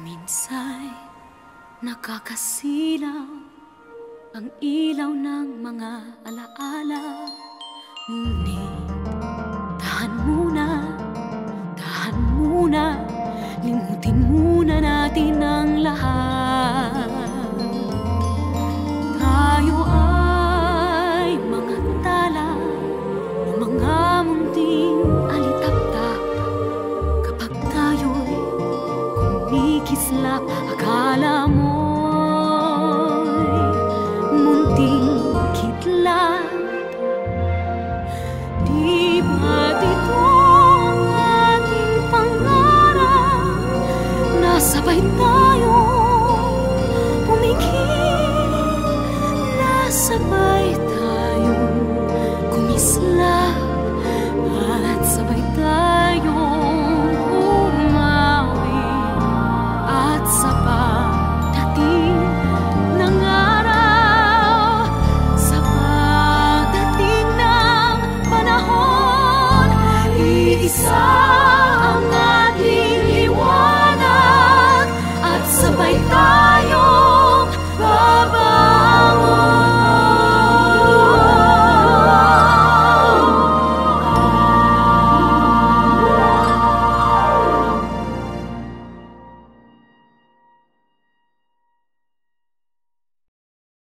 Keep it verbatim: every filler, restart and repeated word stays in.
Minsa'y nakakasilaw ang ilaw ng mga alaala. Ngunit tahan muna, tahan muna, limutin muna natin ang lahat. Tayo ay mga tala o mga munting alitaptap. Kapag tayo'y kumikislap, akala mo'y munting kidlat. Di ba't ito ang ating pangarap? Nasabay tayo